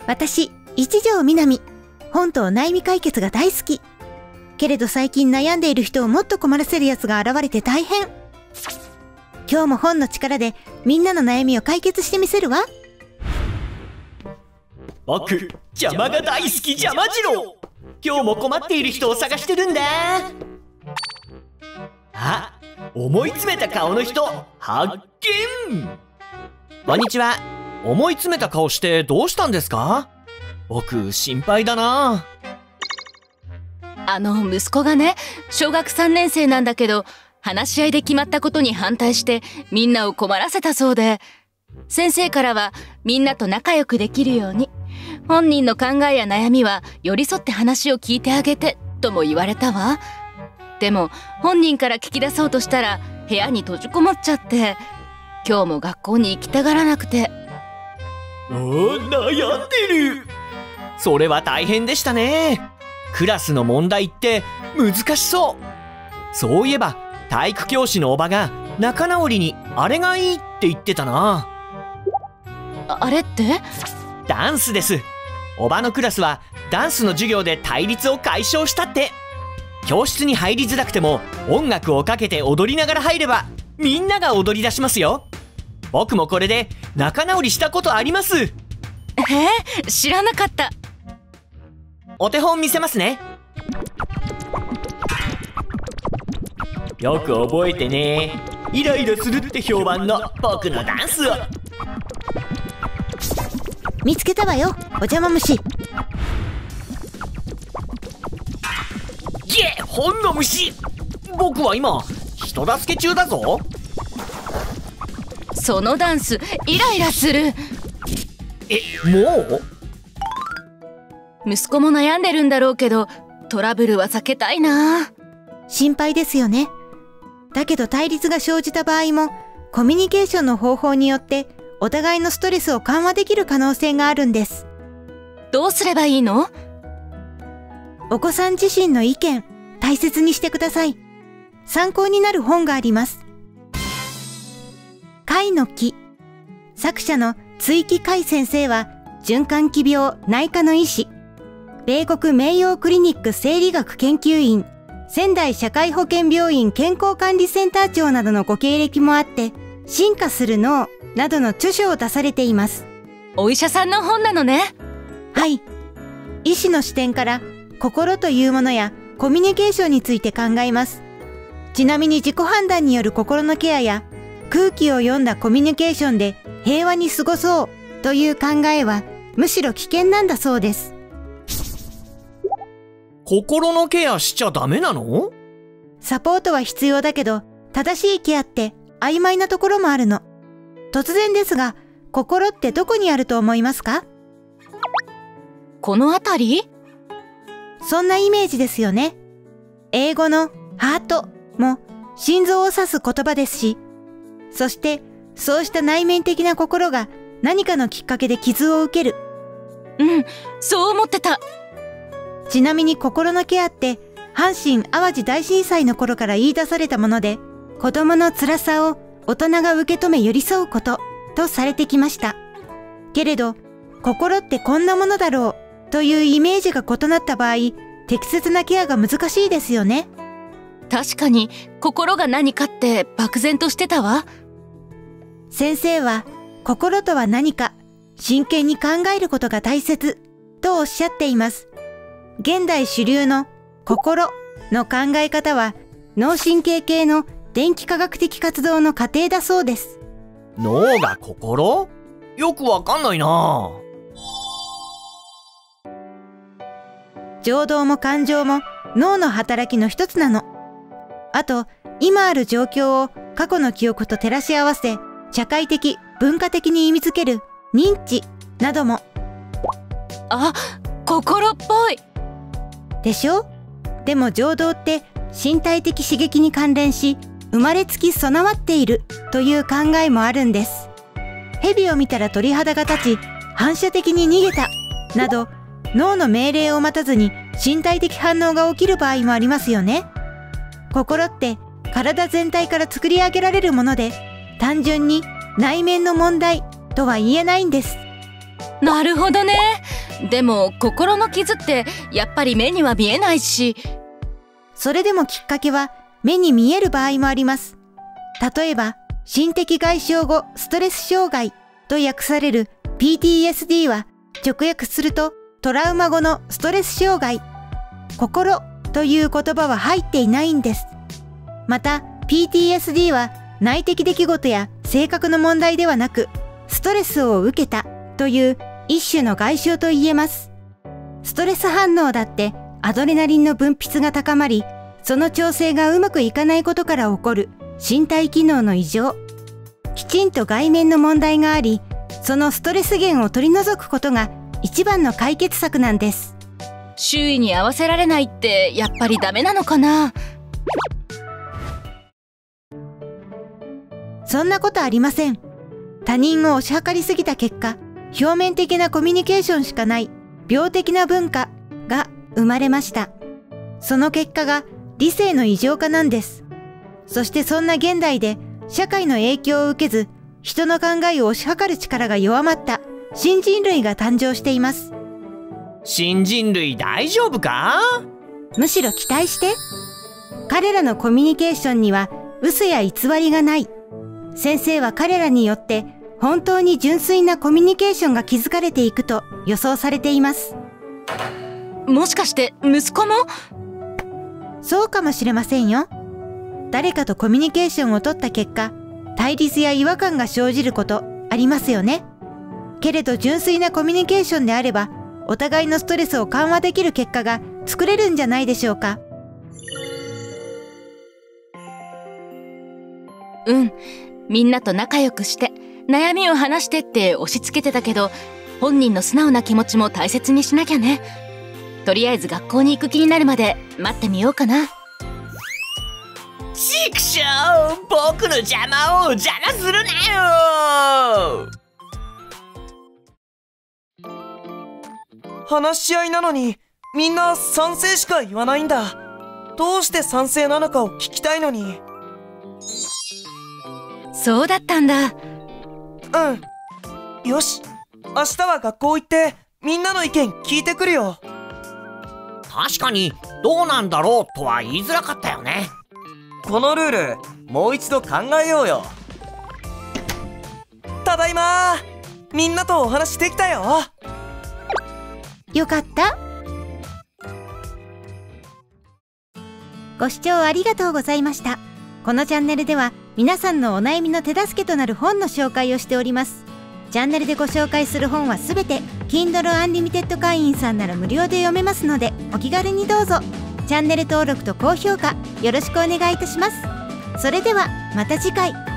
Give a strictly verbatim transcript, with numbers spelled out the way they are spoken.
私、一条みなみ。本と悩み解決が大好き。けれど最近悩んでいる人をもっと困らせる奴が現れて大変。今日も本の力でみんなの悩みを解決してみせるわ。 僕、邪魔が大好き邪魔次郎。今日も困っている人を探してるんだ。あ、思い詰めた顔の人発見。こんにちは。思い詰めた顔してどうしたんですか？僕心配だな。 あの息子がね、小学さんねん生なんだけど、話し合いで決まったことに反対してみんなを困らせたそうで、先生からはみんなと仲良くできるように、本人の考えや悩みは寄り添って話を聞いてあげてとも言われたわ。でも本人から聞き出そうとしたら部屋に閉じこもっちゃって、今日も学校に行きたがらなくて。 あー、悩んでる。それは大変でしたね。クラスの問題って難しそう。そういえば体育教師のおばが仲直りにあれがいいって言ってたな。 あ、あれって？ ダンスです。おばのクラスはダンスの授業で対立を解消したって。教室に入りづらくても音楽をかけて踊りながら入ればみんなが踊り出しますよ。僕もこれで仲直りしたことあります。 えー、知らなかった。 お手本見せますね。よく覚えてね。イライラするって評判の僕のダンスを。 見つけたわよ、お邪魔虫。 ゲッ、本の虫。僕は今人助け中だぞ。 そのダンスイライラする。 え、もう？ 息子も悩んでるんだろうけど、トラブルは避けたいな。 心配ですよね。だけど対立が生じた場合も、コミュニケーションの方法によってお互いのストレスを緩和できる可能性があるんです。 どうすればいいの？ お子さん自身の意見、大切にしてください。参考になる本があります。貝の木。作者の追木海先生は、循環器病内科の医師。米国名誉クリニック生理学研究員、仙台社会保険病院健康管理センター長などのご経歴もあって、進化する脳などの著書を出されています。 お医者さんの本なのね。 はい。医師の視点から心というものやコミュニケーションについて考えます。ちなみに自己判断による心のケアや空気を読んだコミュニケーションで平和に過ごそうという考えはむしろ危険なんだそうです。 心のケアしちゃダメなの？ サポートは必要だけど、正しいケアって曖昧なところもあるの。突然ですが、心ってどこにあると思いますか？ この辺り？ そんなイメージですよね。英語のハートも心臓を指す言葉ですし、そしてそうした内面的な心が何かのきっかけで傷を受ける。 うん、そう思ってた。 ちなみに心のケアって阪神・淡路大震災の頃から言い出されたもので、子供の辛さを大人が受け止め寄り添うこととされてきました。けれど、心ってこんなものだろうというイメージが異なった場合、適切なケアが難しいですよね。 確かに心が何かって漠然としてたわ。 先生は心とは何か真剣に考えることが大切とおっしゃっています。現代主流の心の考え方は脳神経系の電気科学的活動の過程だそうです。 脳が心？よくわかんないな。 情動も感情も脳の働きの一つなの。あと、今ある状況を過去の記憶と照らし合わせ、社会的、文化的に意味づける認知なども。 あ、心っぽい。 でしょ？でも情動って身体的刺激に関連し、生まれつき備わっているという考えもあるんです。蛇を見たら鳥肌が立ち、反射的に逃げた、など、脳の命令を待たずに身体的反応が起きる場合もありますよね。心って体全体から作り上げられるもので、単純に内面の問題とは言えないんです。 なるほどね。でも心の傷ってやっぱり目には見えないし。 それでもきっかけは目に見える場合もあります。例えば、心的外傷後ストレス障害と訳される ピーティーエスディー は直訳するとトラウマ後のストレス障害。心という言葉は入っていないんです。また ピーティーエスディー は内的出来事や性格の問題ではなくストレスを受けたという一種の外傷と言えます。ストレス反応だってアドレナリンの分泌が高まり、その調整がうまくいかないことから起こる身体機能の異常。きちんと外面の問題があり、そのストレス源を取り除くことが一番の解決策なんです。 周囲に合わせられないってやっぱりダメなのかな。 そんなことありません。他人を推し量りすぎた結果、表面的なコミュニケーションしかない病的な文化が生まれました。その結果が理性の異常化なんです。そしてそんな現代で社会の影響を受けず、人の考えを推し量る力が弱まった新人類が誕生しています。 新人類大丈夫か？ むしろ期待して。彼らのコミュニケーションには嘘や偽りがない。先生は彼らによって本当に純粋なコミュニケーションが築かれていくと予想されています。 もしかして息子も？ そうかもしれませんよ。誰かとコミュニケーションを取った結果、対立や違和感が生じることありますよね。けれど純粋なコミュニケーションであれば、お互いのストレスを緩和できる結果が作れるんじゃないでしょうか。 うん、みんなと仲良くして悩みを話してって押し付けてたけど、本人の素直な気持ちも大切にしなきゃね。とりあえず学校に行く気になるまで待ってみようかな。 ちくしょう、僕の邪魔を邪魔するなよ。 話し合いなのにみんな賛成しか言わないんだ。どうして賛成なのかを聞きたいのに。 そうだったんだ。 うん。よし、明日は学校行ってみんなの意見聞いてくるよ。 確かにどうなんだろうとは言いづらかったよね。 このルールもう一度考えようよ。ただいま。みんなとお話できたよ。 よかった。ご視聴ありがとうございました。このチャンネルでは皆さんのお悩みの手助けとなる本の紹介をしております。チャンネルでご紹介する本はすべて Kindle Unlimited 会員さんなら無料で読めますので、お気軽にどうぞ。チャンネル登録と高評価よろしくお願いいたします。それではまた次回。